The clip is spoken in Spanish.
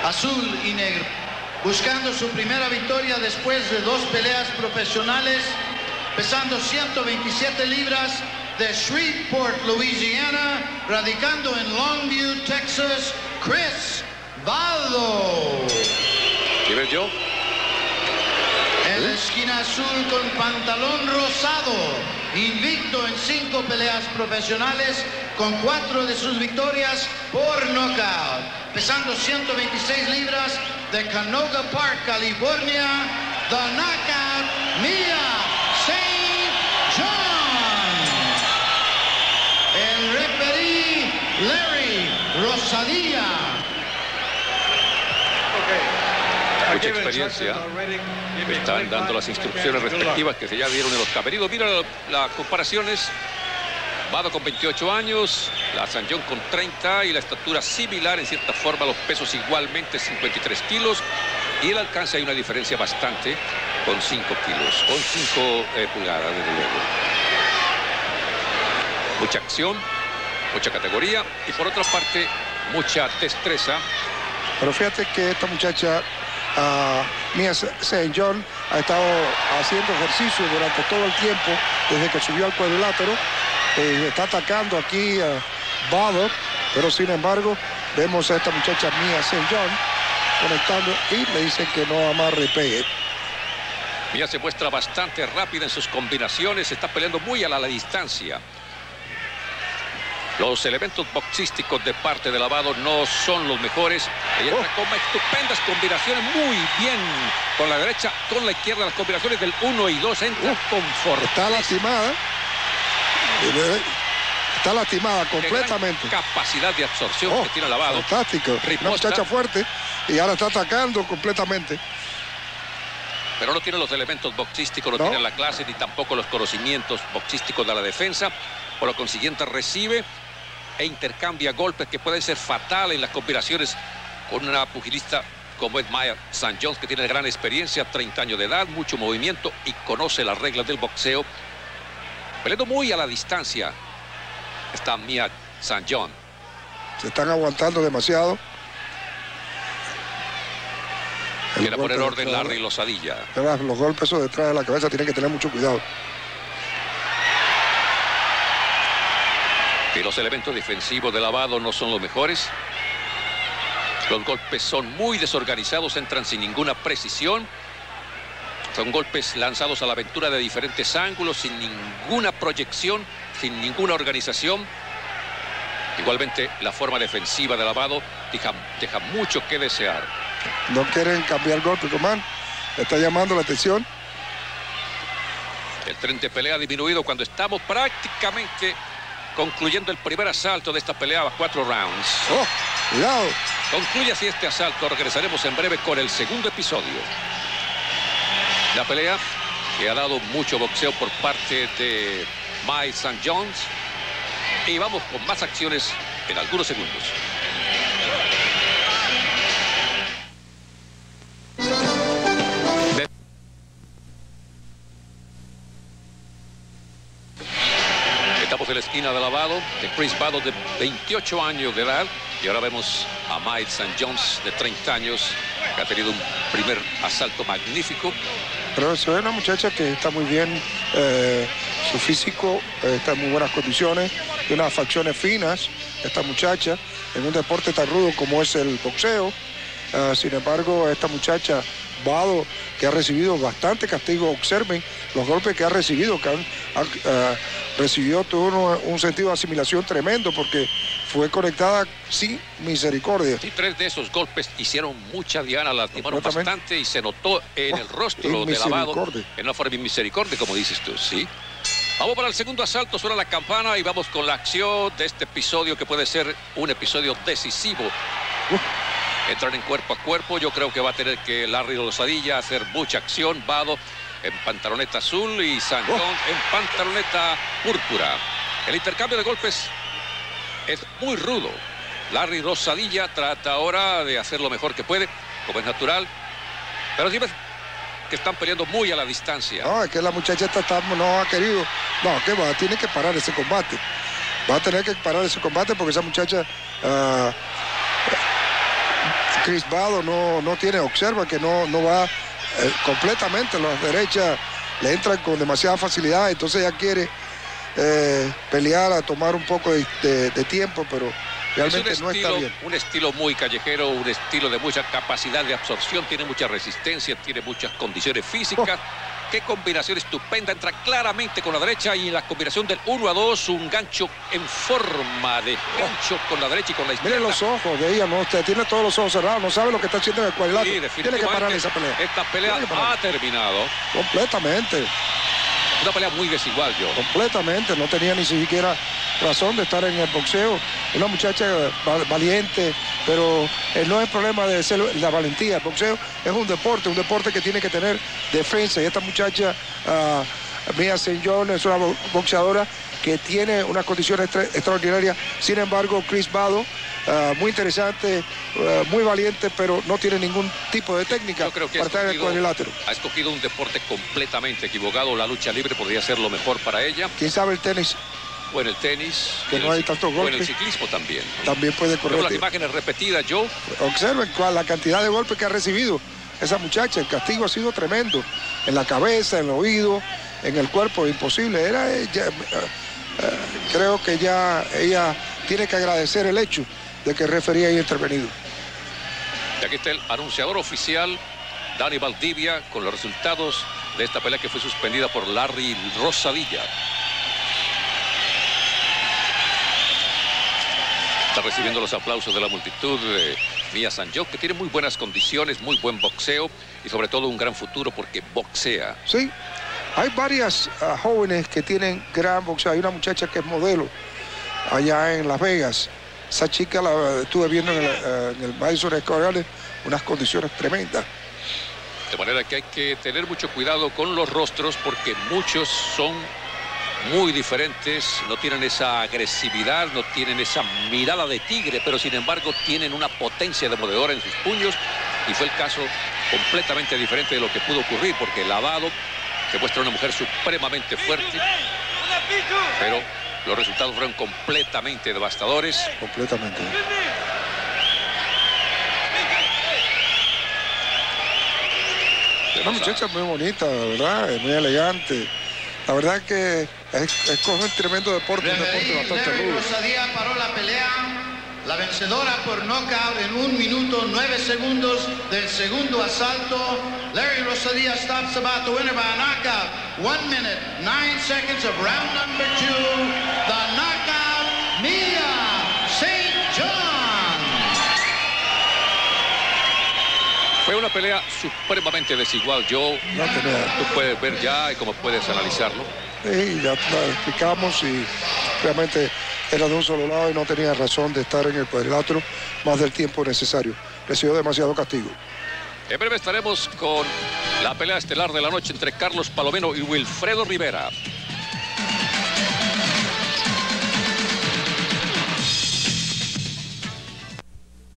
azul y negro. Buscando su primera victoria después de 2 peleas profesionales, pesando 127 libras, de Shreveport, Louisiana, radicando en Longview, Texas, Chris Baldo. ¿Qué ves yo? En la esquina azul con pantalón rosado, invicto en 5 peleas profesionales, con 4 de sus victorias por nocaut. Pesando 126 libras, de Canoga Park, California, the knockout, Mia St. John. El referee, Larry Rosadilla. Mucha experiencia. Están dando las instrucciones respectivas que se ya dieron en los camerinos. Mira las comparaciones. Vado con 28 años, la St. John con 30 y la estatura similar en cierta forma, los pesos igualmente 53 kilos y el alcance hay una diferencia bastante con 5 kilos, con 5 pulgadas desde luego. Mucha acción, mucha categoría y por otra parte mucha destreza. Pero fíjate que esta muchacha, Mia St. John, ha estado haciendo ejercicio durante todo el tiempo desde que subió al cuadrilátero. Está atacando aquí a Baldo, pero sin embargo vemos a esta muchacha Mia St. John conectando y le dicen que no amarre y pegue. Mia se muestra bastante rápida en sus combinaciones, está peleando muy a la distancia. Los elementos boxísticos de parte de Lavado no son los mejores. Ella entra con estupendas combinaciones, muy bien con la derecha, con la izquierda, las combinaciones del 1 y 2 entra con fortaleza. Está lastimada. Está lastimada completamente. Capacidad de absorción que tiene Lavado. Fantástico. Una muchacha fuerte y ahora está atacando completamente. Pero no tiene los elementos boxísticos, no tiene la clase ni tampoco los conocimientos boxísticos de la defensa. Por lo consiguiente recibe e intercambia golpes que pueden ser fatales en las combinaciones con una pugilista como es Mia St. John, que tiene gran experiencia, 30 años de edad, mucho movimiento y conoce las reglas del boxeo. Peleando muy a la distancia está Mia St. John. Se están aguantando demasiado. Quiere poner orden Larry Rosadilla. Los golpes detrás de la cabeza tienen que tener mucho cuidado. Y los elementos defensivos de Lavado no son los mejores. Los golpes son muy desorganizados, entran sin ninguna precisión. Son golpes lanzados a la aventura de diferentes ángulos, sin ninguna proyección, sin ninguna organización. Igualmente, la forma defensiva de Lavado deja mucho que desear. No quieren cambiar golpe, Comán. Está llamando la atención. El tren de pelea ha disminuido cuando estamos prácticamente concluyendo el primer asalto de esta pelea a 4 rounds. ¡Oh, cuidado! Concluye así este asalto. Regresaremos en breve con el segundo episodio. La pelea que ha dado mucho boxeo por parte de Mia St. John. Y vamos con más acciones en algunos segundos. Estamos en la esquina de Lavado, de Chris Baldo de 28 años de edad. Y ahora vemos a Mia St. John de 30 años, que ha tenido un primer asalto magnífico. Pero se ve una muchacha que está muy bien, su físico está en muy buenas condiciones, tiene unas facciones finas, esta muchacha, en un deporte tan rudo como es el boxeo. Sin embargo, esta muchacha, Baldo, que ha recibido bastante castigo, observen los golpes que ha recibido, recibió todo un sentido de asimilación tremendo porque fue conectada sin misericordia. Y 3 de esos golpes hicieron mucha diana, lastimaron bastante y se notó en el rostro de Lavado en una forma de misericordia, como dices tú, ¿sí? Vamos para el segundo asalto, suena la campana y vamos con la acción de este episodio que puede ser un episodio decisivo. Entran en cuerpo a cuerpo, yo creo que va a tener que Larry Rosadilla hacer mucha acción. Baldo en pantaloneta azul y St. John en pantaloneta púrpura. El intercambio de golpes es muy rudo. Larry Rosadilla trata ahora de hacer lo mejor que puede, como es natural. Pero sí ves que están peleando muy a la distancia. No, es que la muchacha no ha querido. No, que va, tiene que parar ese combate. Va a tener que parar ese combate porque esa muchacha Chris Bado no tiene, observa que no va completamente, las derechas le entran con demasiada facilidad, entonces ya quiere pelear, a tomar un poco de tiempo, pero realmente no está bien. Un estilo muy callejero, un estilo de mucha capacidad de absorción, tiene mucha resistencia, tiene muchas condiciones físicas. Qué combinación estupenda, entra claramente con la derecha y en la combinación del 1-2, un gancho en forma de gancho con la derecha y con la izquierda. Miren los ojos de ella, usted tiene todos los ojos cerrados, no sabe lo que está haciendo en el cuadrilátero. Sí, tiene que parar esa pelea. Esta pelea ha terminado. Completamente. Una pelea muy desigual, yo. Completamente, no tenía ni siquiera razón de estar en el boxeo. Una muchacha valiente, pero no es problema de ser la valentía. El boxeo es un deporte que tiene que tener defensa. Y esta muchacha, Mia St. John, es una boxeadora que tiene unas condiciones extraordinarias. Sin embargo, Chris Bado, muy interesante, muy valiente, pero no tiene ningún tipo de técnica para estar en el cuadrilátero. Ha escogido un deporte completamente equivocado. La lucha libre podría ser lo mejor para ella. ¿Quién sabe el tenis? O en el tenis. Que no hay tantos golpes. O en el ciclismo también. También puede correr. Las imágenes repetidas, Joe. Observen la cantidad de golpes que ha recibido esa muchacha. El castigo ha sido tremendo. En la cabeza, en el oído, en el cuerpo. Imposible. Creo que ya ella tiene que agradecer el hecho de que el referee haya intervenido. Y aquí está el anunciador oficial, Dani Valdivia, con los resultados de esta pelea que fue suspendida por Larry Rosadilla. Está recibiendo los aplausos de la multitud de Mia St. John, que tiene muy buenas condiciones, muy buen boxeo y sobre todo un gran futuro porque boxea. Sí, hay varias jóvenes que tienen gran boxeo. Hay una muchacha que es modelo allá en Las Vegas. Esa chica la estuve viendo en el Madison Square Garden, unas condiciones tremendas. De manera que hay que tener mucho cuidado con los rostros porque muchos son muy diferentes, no tienen esa agresividad, no tienen esa mirada de tigre, pero sin embargo tienen una potencia demoledora en sus puños y fue el caso completamente diferente de lo que pudo ocurrir porque Lavado se muestra una mujer supremamente fuerte, pero los resultados fueron completamente devastadores. Completamente. Una muchacha muy bonita, ¿verdad? Muy elegante. La verdad que es un tremendo deporte, un deporte bastante Larry rudo. Rosadilla paró la pelea. La vencedora por knockout en 1 minuto 9 segundos del segundo asalto. Larry Rosadilla stops about the winner by a knockout. 1 minute 9 seconds of round number 2. The knockout, Mia St. John. Fue una pelea supremamente desigual, Joe. Tú puedes ver ya y cómo puedes analizarlo. Sí, ya lo explicamos y realmente era de un solo lado y no tenía razón de estar en el cuadrilátero más del tiempo necesario. Recibió demasiado castigo. En breve estaremos con la pelea estelar de la noche entre Carlos Palomino y Wilfredo Rivera.